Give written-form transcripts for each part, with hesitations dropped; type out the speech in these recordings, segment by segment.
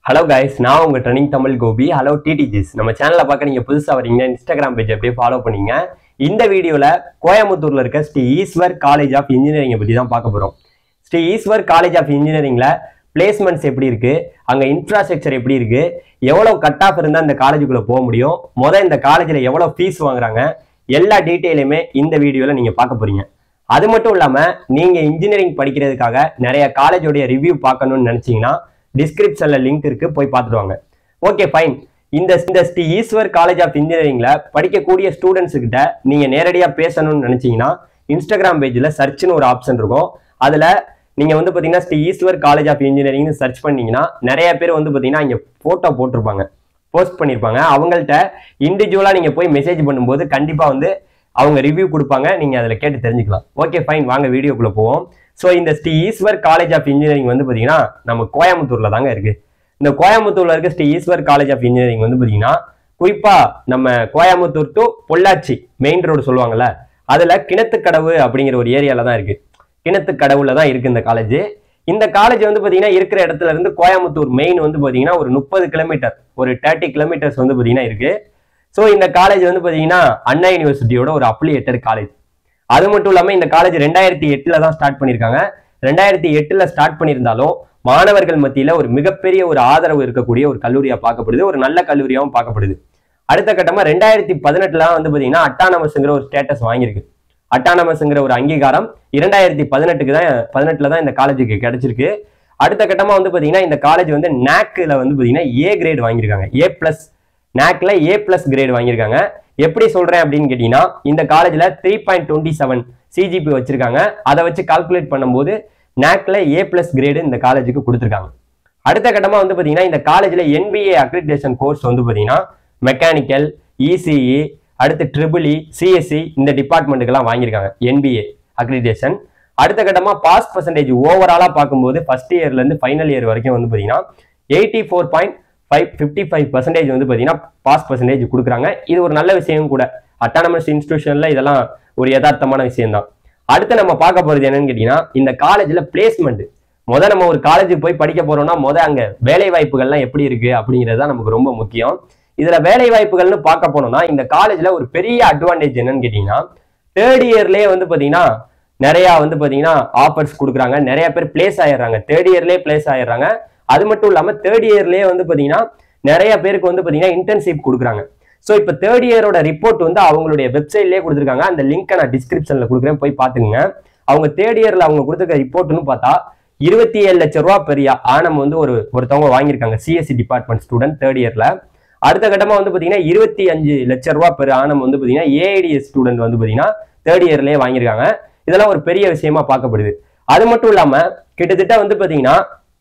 Hello guys, நான் உங்க trending Tamil Gopi. Hello TTGs. நம்ம சேனலை பார்க்க நீங்க புதுசா வரீங்க, இன்ஸ்டாகிராம் பேஜ் அப்படியே ஃபாலோ பண்ணீங்க. இந்த வீடியோல கோயம்புத்தூர்ல இருக்க Sri Eshwar college of engineering பத்தி தான் பார்க்க போறோம். ஸ்ரீ ஈஸ்வர் காலேஜ் ஆஃப் இன்ஜினியரிங்ல பிளேஸ்மெண்ட்ஸ் எப்படி இருக்கு, அங்க இன்ஃப்ராஸ்ட்ரக்சர் எப்படி இருக்கு, எவ்வளவு கட் ஆஃப் இருந்தா இந்த காலேஜுக்குள்ள போக முடியும், இந்த காலேஜ்ல எவ்வளவு ஃபீஸ் வாங்குறாங்க, எல்லா டீட்டெயிலுமே இந்த வீடியோல நீங்க பார்க்க போறீங்க. அது மட்டும் இல்லாம நீங்க இன்ஜினியரிங் படிக்கிறதுக்காக நிறைய காலேஜோடைய ரிவ்யூ பார்க்கணும்னு நினைச்சீங்கன்னா டிஸ்கிரிப்ஷன்ல லிங்க் இருக்கு, போய் பார்த்துட்டு வாங்க. Okay fine. இந்த ஸ்ரீ ஈஸ்வர் காலேஜ் ஆஃப் இன்ஜினியரிங்ல படிக்கக்கூடிய ஸ்டூடெண்ட்ஸ் கிட்ட நீங்க நேரடியா பேசணும்னு நினைச்சீங்கன்னா இன்ஸ்டாகிராம் பேஜ்ல சர்ச்னு ஒரு ஆப்ஷன் இருக்கும். அதுல நீங்க பாத்தீங்கன்னா Sri Eshwar college of engineering search பண்ணீங்கன்னா நிறைய பேர் பாத்தீங்கன்னா இங்க போட்டோ போட்டிருப்பாங்க, போஸ்ட் பண்ணிருப்பாங்க. அவங்கள்ட்ட இண்டிவிஜுவலா நீங்க போய் மெசேஜ் பண்ணும்போது கண்டிப்பா அவங்க ரிவ்யூ கொடுப்பாங்க, நீங்க அதுல கேட்டு தெரிஞ்சுக்கலாம். ஓகே ஃபைன், வாங்க வீடியோக்குள்ள போவோம். ஸோ இந்த Sri Eshwar college of engineering பாத்தீங்கன்னா நம்ம கோயம்புத்தூர்ல தாங்க இருக்கு. இந்த கோயம்புத்தூர்ல இருக்க Sri Eshwar college of engineering பாத்தீங்கன்னா குறிப்பா நம்ம Coimbatore to Pollachi main road சொல்லுவாங்கல்ல, அதுல கிணத்துக்கடவு அப்படிங்கிற ஒரு ஏரியால தான் இருக்கு. கிணத்துக்கடவுல தான் இருக்கு இந்த காலேஜ். இந்த காலேஜ் பாத்தீங்கன்னா இருக்கிற இடத்துல இருந்து கோயம்புத்தூர் மெயின் பாத்தீங்கன்னா ஒரு 30 கிலோமீட்டர், ஒரு 30 கிலோமீட்டர்ஸ் பாத்தீங்கன்னா இருக்கு. ஸோ இந்த காலேஜ் பாத்தீங்கன்னா அண்ணா யூனிவர்சிட்டியோட ஒரு அப்ளியேட்டட் காலேஜ். அது மட்டும் இல்லாம இந்த காலேஜ் 2008 தான் ஸ்டார்ட் பண்ணிருக்காங்க. 2008 ஸ்டார்ட் பண்ணியிருந்தாலும் மாணவர்கள் மத்தியில ஒரு மிகப்பெரிய ஒரு ஆதரவு இருக்கக்கூடிய ஒரு கல்லூரியா பார்க்கப்படுது, ஒரு நல்ல கல்லூரியாவும் பார்க்கப்படுது. அடுத்த கட்டமா 2018 பாத்தீங்கன்னா அட்டானமஸ்ங்கிற ஒரு ஸ்டேட்டஸ் வாங்கியிருக்கு. அட்டானமஸ்ங்கிற ஒரு அங்கீகாரம் 2018 தான் இந்த காலேஜுக்கு கிடைச்சிருக்கு. அடுத்த கட்டமா பாத்தீங்கன்னா இந்த காலேஜ் நாக்ல பாத்தீங்கன்னா ஏ கிரேட் வாங்கியிருக்காங்க, A+. நாக்ல A+ கிரேட் வாங்கியிருக்காங்க. எப்படி சொல்றேன் அப்படின்னு கேட்டீங்கன்னா இந்த காலேஜ்ல 3.27 சிஜிபி வச்சிருக்காங்க. அதை வச்சு கால்குலேட் பண்ணும்போது நாக்ல A+ கிரேடு இந்த காலேஜுக்கு கொடுத்துருக்காங்க. அடுத்த கட்டமா பாத்தீங்கன்னா இந்த காலேஜ்ல NBA அக்ரிடேஷன் கோர்ஸ் பாத்தீங்கன்னா மெக்கானிக்கல், இசிஇ, அடுத்து EEE, சிஎஸ்சி இந்த டிபார்ட்மெண்ட்டுக்கெல்லாம் வாங்கியிருக்காங்க NBA அக்ரிடேஷன். அடுத்த கட்டமா பாஸ் பர்சன்டேஜ் ஓவராலா பார்க்கும்போது ஃபர்ஸ்ட் இயர்ல இருந்து ஃபைனல் இயர் வரைக்கும் பாத்தீங்கன்னா 84.55% பாத்தீங்கன்னா பாஸ் பர்சன்டேஜ் கொடுக்குறாங்க. இது ஒரு நல்ல விஷயம் கூட. அட்டானமஸ் இன்ஸ்டிடியூஷன்ல இதெல்லாம் ஒரு யதார்த்தமான விஷயம் தான். அடுத்து நம்ம பார்க்க போறது என்னன்னு கேட்டீங்கன்னா இந்த காலேஜ்ல பிளேஸ்மெண்ட். நம்ம ஒரு காலேஜுக்கு போய் படிக்க போறோம்னா அங்க வேலை வாய்ப்புகள்லாம் எப்படி இருக்கு அப்படிங்கிறது நமக்கு ரொம்ப முக்கியம். இதுல வேலை வாய்ப்புகள்னு பார்க்க போனோம்னா இந்த காலேஜ்ல ஒரு பெரிய அட்வான்டேஜ் என்னன்னு கேட்டீங்கன்னா தேர்ட் இயர்லயே பாத்தீங்கன்னா நிறைய பாத்தீங்கன்னா ஆஃபர்ஸ் கொடுக்குறாங்க. நிறைய பேர் பிளேஸ் ஆயிடுறாங்க, தேர்ட் இயர்லயே பிளேஸ் ஆயிடுறாங்க. அது மட்டும் இல்லாம தேர்ட் இயர்லயே பாத்தீங்கன்னா நிறைய பேருக்கு பாத்தீங்கன்னா இன்டர்ன்ஷிப் கொடுக்குறாங்க. ஸோ இப்போ தேர்ட் இயரோட ரிப்போர்ட் அவங்களுடைய வெப்சைட்லயே கொடுத்துருக்காங்க. அந்த லிங்க் நான் டிஸ்கிரிப்ஷன்ல கொடுக்குறேன், போய் பாத்துங்க. அவங்க தேர்ட் இயர்ல அவங்க கொடுத்துருக்க ரிப்போர்ட்னு பார்த்தா 27 லட்சம் ரூபாய் பெரிய ஆனம் ஒருத்தவங்க வாங்கியிருக்காங்க, சிஎஸ்சி டிபார்ட்மெண்ட் ஸ்டூடெண்ட் தேர்ட் இயர்ல. அடுத்த கட்டமா பாத்தீங்கன்னா 25 லட்சம் ரூபாய் பெரிய ஆனம் பாத்தீங்கன்னா ஏஐடிஎஸ் ஸ்டூடெண்ட் பாத்தீங்கன்னா தேர்ட் இயர்லயே வாங்கியிருக்காங்க. இதெல்லாம் ஒரு பெரிய விஷயமா பார்க்கப்படுது. அது மட்டும் இல்லாம கிட்டத்தட்ட பாத்தீங்கன்னா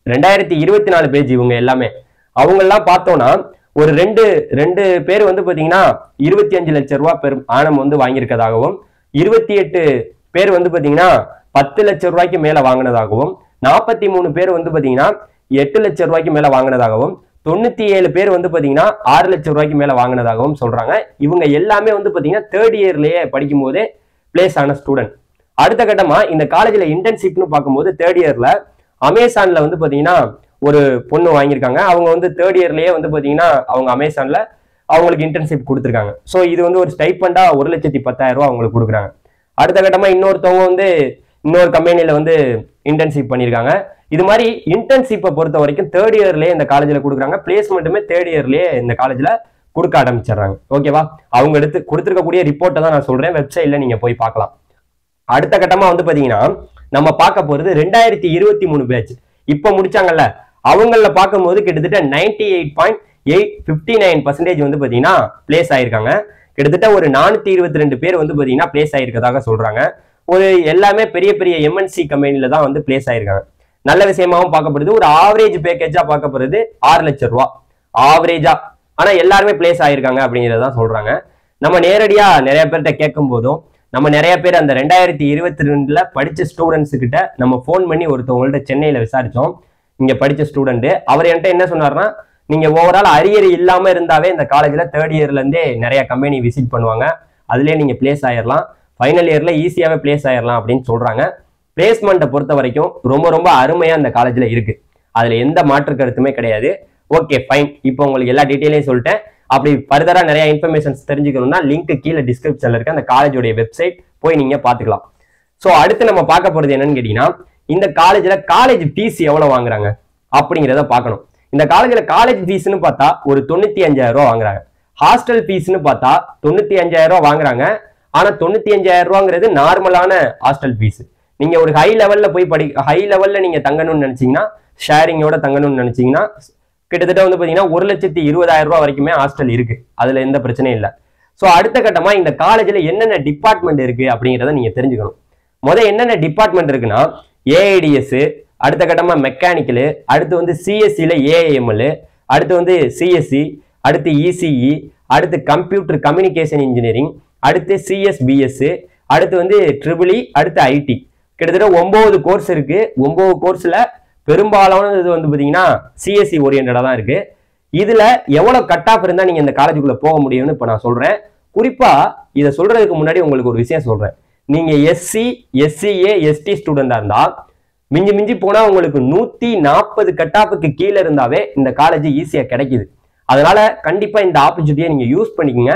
2024 பேஜ் இவங்க எல்லாமே அவங்கெல்லாம் பார்த்தோம்னா ஒரு ரெண்டு பேர் பாத்தீங்கன்னா 25 லட்சம் ரூபாய் பெரும் ஆனம் வாங்கியிருக்கதாகவும், 28 பேர் பாத்தீங்கன்னா 10 லட்சம் ரூபாய்க்கு மேல வாங்கினதாகவும், 43 பேர் பாத்தீங்கன்னா 8 லட்சம் ரூபாய்க்கு மேல வாங்கினதாகவும், 97 பேர் பாத்தீங்கன்னா 6 லட்சம் ரூபாய்க்கு மேல வாங்கினதாகவும் சொல்றாங்க. இவங்க எல்லாமே பாத்தீங்கன்னா தேர்ட் இயர்லயே படிக்கும் போதே பிளேஸ் ஆன ஸ்டூடெண்ட். அடுத்த கட்டமா இந்த காலேஜ்ல இன்டர்ன்ஷிப்னு பார்க்கும்போது தேர்ட் இயர்ல அமேசான்ல பாத்தீங்கன்னா ஒரு பொண்ணு வாங்கியிருக்காங்க. அவங்க தேர்ட் இயர்லயே பாத்தீங்கன்னா அவங்க அமேசான்ல அவங்களுக்கு இன்டர்ன்ஷிப் கொடுத்துருக்காங்க. ஸோ இது ஒரு ஸ்டைப்பண்டா 1,10,000 ரூபாய் அவங்களுக்கு கொடுக்குறாங்க. அடுத்த கட்டமா இன்னொருத்தவங்க இன்னொரு கம்பெனில இன்டர்ன்ஷிப் பண்ணியிருக்காங்க. இது மாதிரி இன்டர்ன்ஷிப்பை பொறுத்த வரைக்கும் தேர்ட் இயர்லயே இந்த காலேஜ்ல கொடுக்குறாங்க. பிளேஸ்மெண்ட்டுமே தேர்ட் இயர்லயே இந்த காலேஜ்ல கொடுக்க ஆரம்பிச்சிடுறாங்க. ஓகேவா? அவங்க எடுத்து கொடுத்துருக்கக்கூடிய ரிப்போர்ட்டை தான் நான் சொல்றேன், வெப்சைட்ல நீங்க போய் பார்க்கலாம். அடுத்த கட்டமா பாத்தீங்கன்னா நம்ம பார்க்க போறது 2023 பேட்ச் இப்ப முடிச்சாங்கல்ல, அவங்கள பார்க்கும்போது கிட்டத்தட்ட 98.59% பாத்தீங்கன்னா பிளேஸ் ஆயிருக்காங்க. கிட்டத்தட்ட ஒரு 422 பேர் பாத்தீங்கன்னா பிளேஸ் ஆயிருக்கதாக சொல்றாங்க. ஒரு எல்லாமே பெரிய பெரிய எம்என்சி கம்பெனில தான் பிளேஸ் ஆயிருக்காங்க. நல்ல விஷயமாவும் பார்க்கப்படுது. ஒரு ஆவரேஜ் பேக்கேஜா பார்க்கப்படுறது 6 லட்சம் ரூபாய் ஆவரேஜா. ஆனா எல்லாருமே பிளேஸ் ஆயிருக்காங்க அப்படிங்கிறதான் சொல்றாங்க. நம்ம நேரடியா நிறைய பேர்கிட்ட கேட்கும் போதும் நம்ம நிறைய பேர் அந்த 2022 படிச்ச ஸ்டூடெண்ட்ஸ் கிட்ட நம்ம போன் பண்ணி ஒருத்தவங்கள்ட்ட சென்னையில விசாரிச்சோம். இங்க படிச்ச ஸ்டூடெண்ட் அவர் என்கிட்ட என்ன சொன்னார்னா, நீங்க ஓவரால் அரியர் இல்லாம இருந்தாவே இந்த காலேஜ்ல தேர்ட் இயர்ல இருந்தே நிறைய கம்பெனி விசிட் பண்ணுவாங்க, அதுலயே நீங்க பிளேஸ் ஆயிடலாம், ஃபைனல் இயர்ல ஈஸியாவே பிளேஸ் ஆயிடலாம் அப்படின்னு சொல்றாங்க. பிளேஸ்மெண்ட்டை பொறுத்த வரைக்கும் ரொம்ப ரொம்ப அருமையா இந்த காலேஜ்ல இருக்கு, அதுல எந்த மாற்று கருத்துமே கிடையாது. Okay fine. இப்போ உங்களுக்கு எல்லா டீட்டெயிலையும் சொல்லிட்டேன். அப்படி ஃபர்தரா நிறைய இன்ஃபர்மேஷன்ஸ் தெரிஞ்சுக்கணும்னா லிங்க் கீழே டிஸ்கிரிப்ஷன்ல இருக்க அந்த காலேஜோட வெப்சைட் போய் நீங்க பாத்துக்கலாம். ஸோ அடுத்து நம்ம பார்க்க போறது என்னன்னு கேட்டீங்கன்னா, இந்த காலேஜ்ல காலேஜ் ஃபீஸ் எவ்வளவு வாங்குறாங்க அப்படிங்கிறத பார்க்கணும். இந்த காலேஜ்ல காலேஜ் ஃபீஸ்னு பார்த்தா ஒரு 95,000 ரூபாய் வாங்குறாங்க. ஹாஸ்டல் ஃபீஸ்னு பார்த்தா 95,000 ரூபாய் வாங்குறாங்க. ஆனா 95,000 ரூபாங்கிறது நார்மலான ஹாஸ்டல் ஃபீஸ். நீங்க ஒரு ஹை லெவல்ல போய் ஹை லெவல்ல நீங்க தங்கணும்னு நினைச்சீங்கன்னா, ஷேரிங்கோட தங்கணும்னு நினைச்சீங்கன்னா கிட்டத்தட்ட வந்து பாத்தீங்கன்னா 1,20,000 ரூபாய் வரைக்குமே ஹாஸ்டல் இருக்கு. அதுல எந்த பிரச்சனையும் இல்லை. ஸோ அடுத்த கட்டமா இந்த காலேஜ்ல என்னென்ன டிபார்ட்மெண்ட் இருக்கு அப்படிங்கிறத நீங்க தெரிஞ்சுக்கணும். என்னென்ன டிபார்ட்மெண்ட் இருக்குன்னா, ஏஐடிஎஸ், அடுத்த கட்டமா மெக்கானிக்கல், அடுத்து வந்து சிஎஸ்சில ஏஐஎம்எல், அடுத்து வந்து சிஎஸ்சி, அடுத்து இசிஇ, அடுத்து கம்ப்யூட்டர் கம்யூனிகேஷன் இன்ஜினியரிங், அடுத்து சிஎஸ்பிஎஸ், அடுத்து வந்து ட்ரிபிள் இ, அடுத்து ஐடி. கிட்டத்தட்ட 9 கோர்ஸ் இருக்கு. 9 கோர்ஸ்ல பெரும்பாலான இது வந்து பாத்தீங்கன்னா சிஎஸ்சி ஓரியன்டா தான் இருக்கு. இதுல எவ்வளவு கட் ஆஃப் இருந்தா நீங்க இந்த காலேஜுக்குள்ள போக முடியும்னு இப்ப நான் சொல்றேன். குறிப்பா இதை சொல்றதுக்கு முன்னாடி உங்களுக்கு ஒரு விஷயம் சொல்றேன். நீங்க எஸ்சி, எஸ்சிஏ, எஸ்டி ஸ்டூடெண்டா இருந்தா மிஞ்சி மிஞ்சி போனா உங்களுக்கு 140 கட் ஆஃபுக்கு கீழே இருந்தாவே இந்த காலேஜ் ஈஸியா கிடைக்குது. அதனால கண்டிப்பா இந்த ஆப்பர்ச்சுனிட்டியை நீங்க யூஸ் பண்ணிக்கோங்க.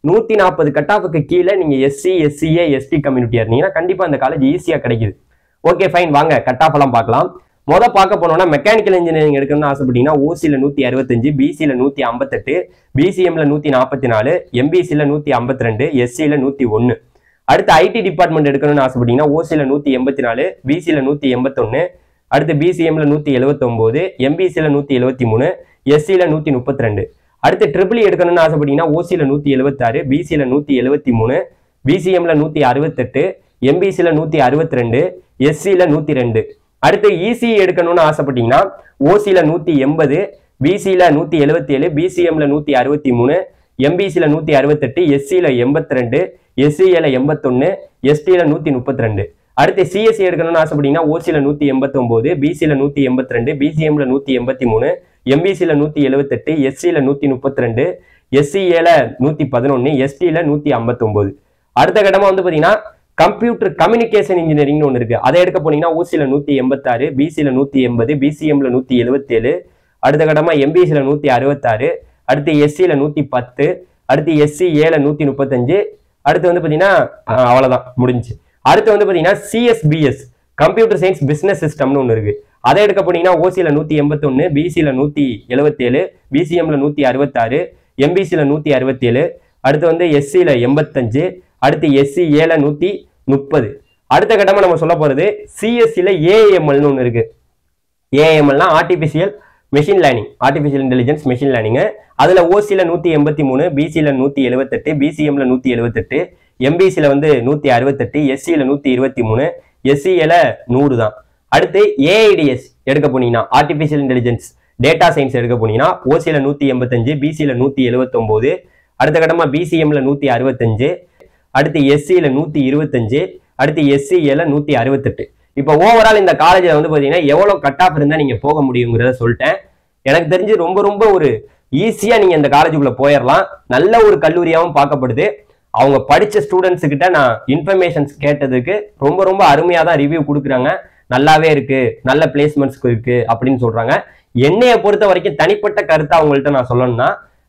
140 கட் ஆஃபுக்கு கீழே நீங்க எஸ்சி, எஸ்சிஏ, எஸ்டி கம்யூனிட்டியா இருந்தீங்கன்னா கண்டிப்பா இந்த காலேஜ் ஈஸியா கிடைக்குது. ஓகே ஃபைன், வாங்க கட் ஆஃப் எல்லாம் பார்க்கலாம். பார்க்க போனோம்னா மெக்கானிக்கல் இன்ஜினியரிங் எடுக்கணும்னு ஆசைப்பட்டீங்கன்னா ஓசியில் 165, பிசியில் 158, பிசிஎம்ல 144, எம்பிசியில் 152, எஸ்சியில் 101. அடுத்து ஐடி டிபார்ட்மெண்ட் எடுக்கணும்னு ஆசைப்பட்டீங்கன்னா ஓசியில் 184, பிசியில் 181, அடுத்து பிசிஎம்ல 179, எம்பிசியில் 173, எஸ்சியில் 132. அடுத்து ட்ரிபிள் இ எடுக்கணும்னு ஆசைப்பட்டீங்கன்னா ஓசியில் 176, பிசியில் 173, பிசிஎம்ல 168, எம்பிசியில் 162, எஸ்சியில் 102. அடுத்து இசிஇ எடுக்கணும்னு ஆசைப்பட்டீங்கன்னா ஓசியில் 180, பிசியில் 177, பிசிஎம்ல 163, எம்பிசியில் 168, எஸ்சியில் 82, எஸ்சிஏல 81, எஸ்டியில 132. அடுத்து சிஎஸ்சி எடுக்கணும்னு ஆசைப்பட்டீங்கன்னா ஓசியில் 189, பிசியில் 182, பிசிஎம்ல 183, எம்பிசியில் 178, எஸ்சியில 132, எஸ்சிஏல 111, எஸ்டியில 159. அடுத்த கட்டமா வந்து பாத்தீங்கன்னா கம்ப்யூட்டர் கம்யூனிகேஷன் இன்ஜினியரிங்னு ஒன்று இருக்கு. அதை எடுக்க போனீங்கன்னா ஓசியில் 186, பிசியில் 180, பிசிஎம்ல 177, அடுத்த கட்டமா எம்பிசியில் 166, அடுத்து எஸ்சியில 110, அடுத்து எஸ்சிஏல 135. அடுத்து வந்து பாத்தீங்கன்னா அவ்வளவுதான் முடிஞ்சு. அடுத்து வந்து பாத்தீங்கன்னா சிஎஸ்பிஎஸ் கம்ப்யூட்டர் சயின்ஸ் பிசினஸ் சிஸ்டம்னு ஒன்று இருக்கு. அதை எடுக்க போனீங்கன்னா ஓசியில் 181, பிசியில் 177, பிசிஎம்ல 166, எம்பிசியில் 167, அடுத்து வந்து எஸ்சியில 85, அடுத்து எஸ்சிஏல 130. அடுத்த கட்டமா நம்ம சொல்ல போறது சிஎஸ்சில ஏஎம்எல்னு ஒன்று இருக்கு. ஏஎம்எல்னா artificial machine learning, artificial intelligence machine learning. அதுல ஓசியில 183, பிசியில 178, பிசிஎம்ல 178, எம்பிசியில வந்து 168, எஸ்சியில 123, எஸ்சிஏல 100 தான். அடுத்து ஏஐடிஎஸ் எடுக்க போனீங்கன்னா ஆர்டிபிஷியல் இன்டெலிஜென்ஸ் டேட்டா சயின்ஸ் எடுக்க போனீங்கன்னா ஓசியில 185, பிசியில 179, அடுத்த கட்டமா பிசிஎம்ல 165, அடுத்து எஸ்சியில 125, அடுத்து எஸ்சிஏல 168. இப்போ ஓவரால் இந்த காலேஜ்ல வந்து பாத்தீங்கன்னா எவ்வளவு கட் ஆஃப் இருந்தா நீங்க போக முடியுங்கிறத சொல்லிட்டேன். எனக்கு தெரிஞ்சு ரொம்ப ரொம்ப ஒரு ஈஸியா நீங்க இந்த காலேஜுக்குள்ள போயிடலாம். நல்ல ஒரு கல்லூரியாவும் பார்க்கப்படுது. அவங்க படிச்ச ஸ்டூடெண்ட்ஸ் கிட்ட நான் இன்ஃபர்மேஷன்ஸ் கேட்டதுக்கு ரொம்ப ரொம்ப அருமையா தான் ரிவ்யூ கொடுக்குறாங்க. நல்லாவே இருக்கு, நல்ல பிளேஸ்மெண்ட்ஸ் இருக்கு அப்படின்னு சொல்றாங்க. என்னைய பொறுத்த வரைக்கும் தனிப்பட்ட கருத்தை அவங்கள்ட்ட நான் சொல்லணும்னா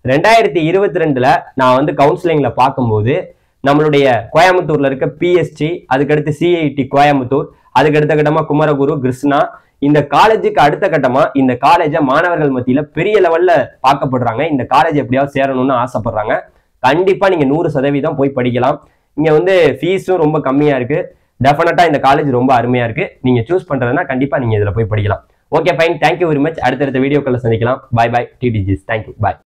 2022 நான் வந்து கவுன்சிலிங்ல பார்க்கும்போது நம்மளுடைய கோயம்புத்தூர்ல இருக்க பிஎஸ்டி, அதுக்கடுத்து சிஐடி கோயம்புத்தூர், அதுக்கு அடுத்த கட்டமா குமரகுரு, கிருஷ்ணா, இந்த காலேஜுக்கு அடுத்த கட்டமா இந்த காலேஜை மாணவர்கள் மத்தியில பெரிய லெவல்ல பார்க்கப்படுறாங்க. இந்த காலேஜ் எப்படியாவது சேரணும்னு ஆசைப்படுறாங்க. கண்டிப்பா நீங்க 100% போய் படிக்கலாம். இங்க வந்து ஃபீஸும் ரொம்ப கம்மியா இருக்கு. டெஃபினட்டா இந்த காலேஜ் ரொம்ப அருமையா இருக்கு. நீங்க சூஸ் பண்றதுன்னா கண்டிப்பா நீங்க இதுல போய் படிக்கலாம். Okay fine, thank you very much. அடுத்தடுத்த வீடியோக்களை சந்திக்கலாம். Bye bye TTGs. தேங்க்யூ, பாய்.